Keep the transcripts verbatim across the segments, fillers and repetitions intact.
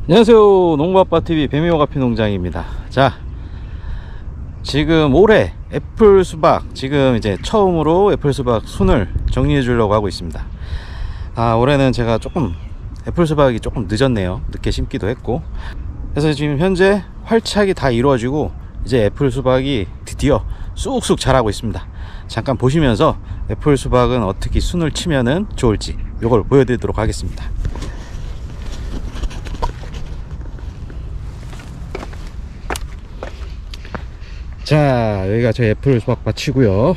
안녕하세요, 농부아빠티비 뱀이오가피 농장입니다. 자, 지금 올해 애플 수박, 지금 이제 처음으로 애플 수박 순을 정리해 주려고 하고 있습니다. 아, 올해는 제가 조금 애플 수박이 조금 늦었네요. 늦게 심기도 했고. 그래서 지금 현재 활착이 다 이루어지고 이제 애플 수박이 드디어 쑥쑥 자라고 있습니다. 잠깐 보시면서 애플 수박은 어떻게 순을 치면은 좋을지 이걸 보여드리도록 하겠습니다. 자, 여기가 저희 애플 수박 밭이고요.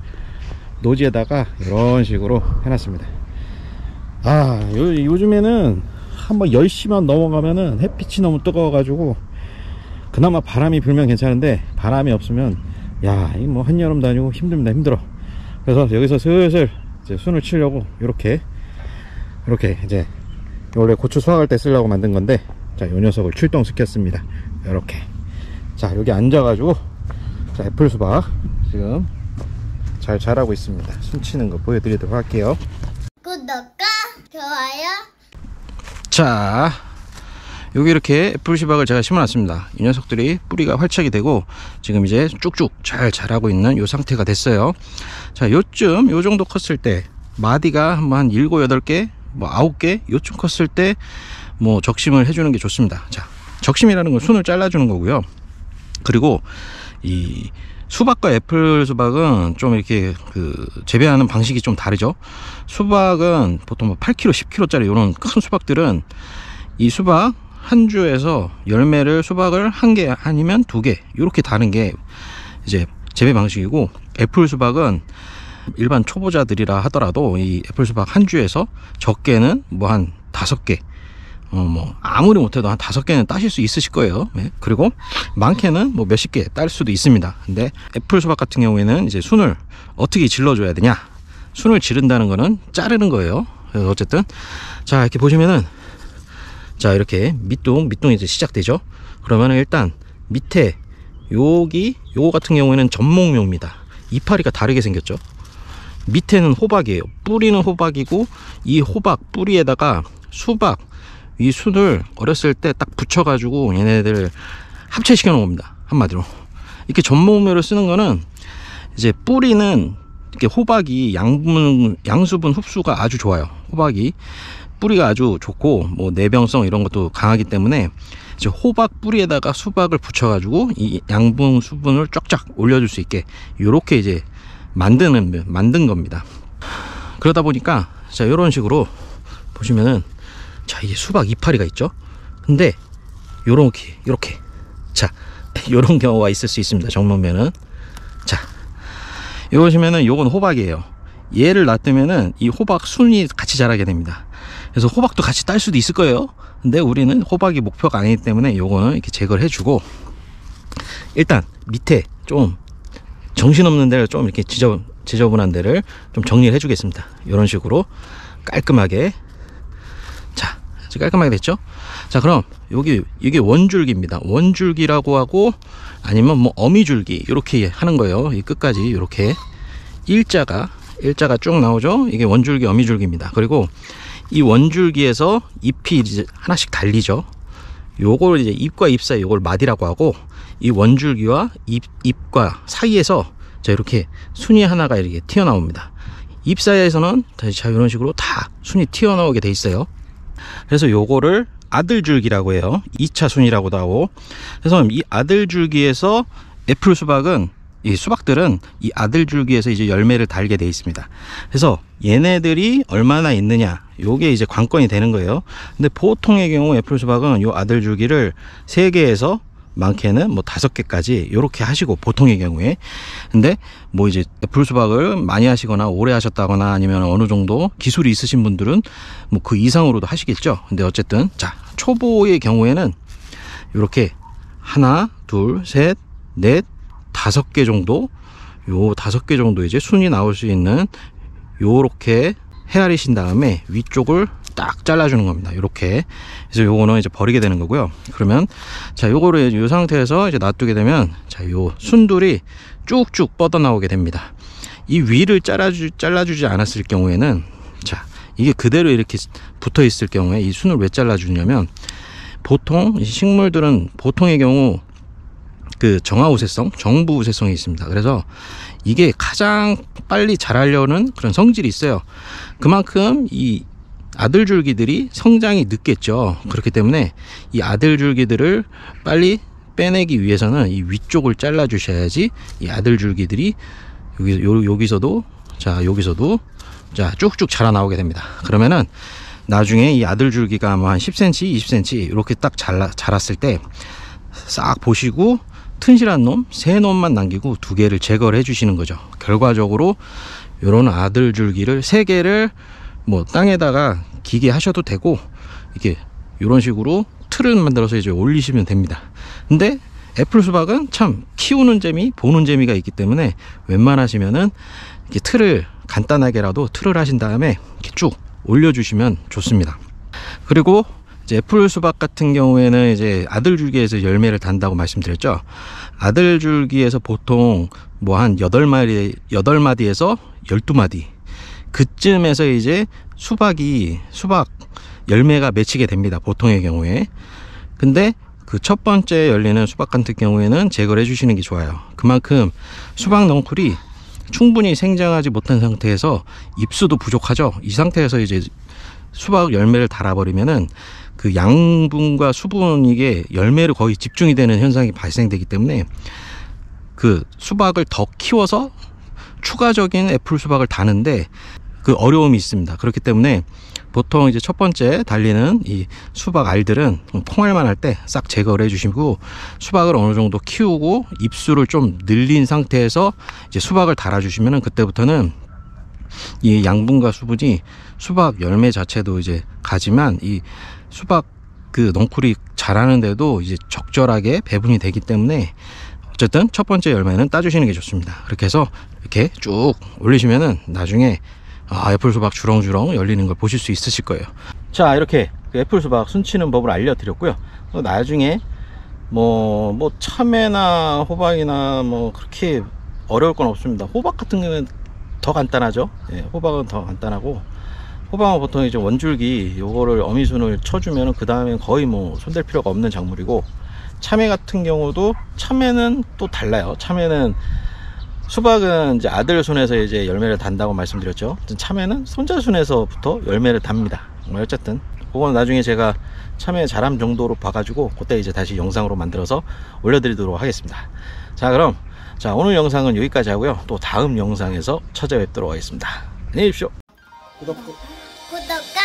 노지에다가 이런 식으로 해놨습니다. 아, 요, 요즘에는 한번 열 시만 넘어가면은 햇빛이 너무 뜨거워 가지고 그나마 바람이 불면 괜찮은데 바람이 없으면 야, 이 뭐 한여름도 아니고 힘듭니다. 힘들어. 그래서 여기서 슬슬 이제 순을 치려고 요렇게 이렇게 이제 원래 고추 수확할 때 쓰려고 만든 건데, 자, 요 녀석을 출동시켰습니다. 요렇게. 자, 여기 앉아가지고 자, 애플 수박 지금 잘 자라고 있습니다. 순 치는 거 보여드리도록 할게요. 구독과 좋아요. 자, 여기 이렇게 애플 수박을 제가 심어놨습니다. 이 녀석들이 뿌리가 활착이 되고 지금 이제 쭉쭉 잘 자라고 있는 이 상태가 됐어요. 자, 요쯤 요 정도 컸을 때 마디가 한 일곱 여덟 개 뭐 아홉 개 요쯤 컸을 때 뭐 적심을 해주는 게 좋습니다. 자, 적심이라는 건 순을 잘라주는 거고요. 그리고 이 수박과 애플 수박은 좀 이렇게 그 재배하는 방식이 좀 다르죠. 수박은 보통 뭐 팔 킬로그램, 십 킬로그램 짜리 이런 큰 수박들은 이 수박 한 주에서 열매를 수박을 한 개 아니면 두 개 이렇게 다는 게 이제 재배 방식이고, 애플 수박은 일반 초보자들이라 하더라도 이 애플 수박 한 주에서 적게는 뭐 한 다섯 개, 어, 뭐, 아무리 못해도 한 다섯 개는 따실 수 있으실 거예요. 네. 그리고 많게는 뭐 몇십 개 딸 수도 있습니다. 근데 애플 수박 같은 경우에는 이제 순을 어떻게 질러줘야 되냐? 순을 지른다는 거는 자르는 거예요. 그래서 어쨌든, 자, 이렇게 보시면은, 자, 이렇게 밑둥, 밑둥이 이제 시작되죠? 그러면은 일단 밑에, 여기, 요거 같은 경우에는 전목묘입니다. 이파리가 다르게 생겼죠? 밑에는 호박이에요. 뿌리는 호박이고, 이 호박 뿌리에다가 수박, 이 순을 어렸을 때 딱 붙여가지고 얘네들 합체시켜 놓은 겁니다. 한마디로. 이렇게 전목묘를 쓰는 거는 이제 뿌리는 이렇게 호박이 양분, 양수분 흡수가 아주 좋아요. 호박이 뿌리가 아주 좋고 뭐 내병성 이런 것도 강하기 때문에 이제 호박 뿌리에다가 수박을 붙여가지고 이 양분 수분을 쫙쫙 올려줄 수 있게 요렇게 이제 만드는 만든 겁니다. 그러다 보니까 자, 이런 식으로 보시면은 자, 이제 수박 이파리가 있죠. 근데 요렇게 요렇게 자, 요런 경우가 있을 수 있습니다. 정면면은 자, 요 보시면은 요건 호박이에요. 얘를 놔두면은 이 호박 순이 같이 자라게 됩니다. 그래서 호박도 같이 딸 수도 있을 거예요. 근데 우리는 호박이 목표가 아니기 때문에 요거는 이렇게 제거를 해주고, 일단 밑에 좀 정신없는 데를 좀 이렇게 지저, 지저분한 데를 좀 정리를 해주겠습니다. 이런 식으로 깔끔하게. 자, 깔끔하게 됐죠? 자, 그럼 여기 이게 원줄기입니다. 원줄기라고 하고 아니면 뭐 어미줄기 이렇게 하는 거예요. 이 끝까지 이렇게 일자가 일자가 쭉 나오죠. 이게 원줄기, 어미줄기입니다. 그리고 이 원줄기에서 잎이 이제 하나씩 달리죠. 요걸 이제 잎과 잎 사이 요걸 마디라고 하고, 이 원줄기와 잎, 잎과 사이에서 자, 이렇게 순이 하나가 이렇게 튀어나옵니다. 잎 사이에서는 자, 이런 식으로 다 순이 튀어나오게 돼 있어요. 그래서 요거를 아들줄기라고 해요. 이 차 순이라고도 하고. 그래서 이 아들줄기에서 애플 수박은, 이 수박들은 이 아들줄기에서 이제 열매를 달게 돼 있습니다. 그래서 얘네들이 얼마나 있느냐, 요게 이제 관건이 되는 거예요. 근데 보통의 경우 애플 수박은 요 아들줄기를 세 개에서 많게는 뭐 다섯 개까지 요렇게 하시고, 보통의 경우에. 근데 뭐 이제 애플 수박을 많이 하시거나 오래 하셨다거나 아니면 어느 정도 기술이 있으신 분들은 뭐 그 이상으로도 하시겠죠. 근데 어쨌든 자, 초보의 경우에는 요렇게 하나, 둘, 셋, 넷, 다섯 개 정도, 요 다섯 개 정도 이제 순이 나올 수 있는 요렇게 헤아리신 다음에 위쪽을 딱 잘라주는 겁니다. 이렇게. 그래서 요거는 이제 버리게 되는 거고요. 그러면 자, 요거를 이 상태에서 이제 놔두게 되면 자, 요 순들이 쭉쭉 뻗어 나오게 됩니다. 이 위를 잘라주, 잘라주지 않았을 경우에는 자, 이게 그대로 이렇게 붙어 있을 경우에 이 순을 왜 잘라주냐면, 보통 이 식물들은 보통의 경우 그 정화우세성, 정부우세성이 있습니다. 그래서 이게 가장 빨리 자라려는 그런 성질이 있어요. 그만큼 이 아들줄기들이 성장이 늦겠죠. 그렇기 때문에 이 아들줄기들을 빨리 빼내기 위해서는 이 위쪽을 잘라 주셔야지 이 아들줄기들이 여기, 요, 여기서도 자 여기서도 자 쭉쭉 자라 나오게 됩니다. 그러면은 나중에 이 아들줄기가 뭐 한 십 센티미터 이십 센티미터 이렇게 딱 자라, 자랐을 때 싹 보시고 튼실한 놈 세 놈만 남기고 두 개를 제거를 해 주시는 거죠. 결과적으로 요런 아들줄기를 세 개를 뭐 땅에다가 기게 하셔도 되고 이렇게 이런 식으로 틀을 만들어서 이제 올리시면 됩니다. 근데 애플 수박은 참 키우는 재미 보는 재미가 있기 때문에 웬만하시면은 이렇게 틀을 간단하게라도 틀을 하신 다음에 이렇게 쭉 올려주시면 좋습니다. 그리고 이제 애플 수박 같은 경우에는 이제 아들줄기에서 열매를 단다고 말씀드렸죠. 아들줄기에서 보통 뭐 한 여덟 마디 여덟 마디에서 열두 마디 그쯤에서 이제 수박이 수박 열매가 맺히게 됩니다. 보통의 경우에. 근데 그 첫 번째 열리는 수박 같은 경우에는 제거를 해 주시는 게 좋아요. 그만큼 수박 넝쿨이 충분히 생장하지 못한 상태에서 입수도 부족하죠. 이 상태에서 이제 수박 열매를 달아버리면은 그 양분과 수분 이게 열매를 거의 집중이 되는 현상이 발생되기 때문에 그 수박을 더 키워서 추가적인 애플 수박을 다는데 그 어려움이 있습니다. 그렇기 때문에 보통 이제 첫 번째 달리는 이 수박 알들은 콩알만 할 때 싹 제거를 해주시고 수박을 어느 정도 키우고 입수를 좀 늘린 상태에서 이제 수박을 달아주시면은 그때부터는 이 양분과 수분이 수박 열매 자체도 이제 가지만 이 수박 그 넝쿨이 자라는데도 이제 적절하게 배분이 되기 때문에 어쨌든 첫 번째 열매는 따주시는 게 좋습니다. 그렇게 해서 이렇게 쭉 올리시면은 나중에 아, 애플 수박 주렁주렁 열리는 걸 보실 수 있으실 거예요. 자, 이렇게 그 애플 수박 순치는 법을 알려드렸고요. 나중에 뭐, 뭐 참외나 호박이나 뭐 그렇게 어려울 건 없습니다. 호박 같은 경우는 더 간단하죠. 예, 호박은 더 간단하고 호박은 보통 이제 원줄기 요거를 어미순을 쳐주면 그 다음에 거의 뭐 손댈 필요가 없는 작물이고 참외 같은 경우도 참외는 또 달라요. 참외는 수박은 이제 아들 손에서 이제 열매를 단다고 말씀드렸죠. 참외는 손자 손에서부터 열매를 답니다. 어쨌든 그건 나중에 제가 참외 자람 정도로 봐가지고 그때 이제 다시 영상으로 만들어서 올려드리도록 하겠습니다. 자, 그럼 자 오늘 영상은 여기까지 하고요. 또 다음 영상에서 찾아뵙도록 하겠습니다. 안녕히 계십시오. 구독. 구독과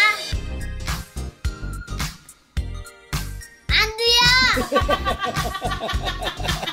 안 돼요.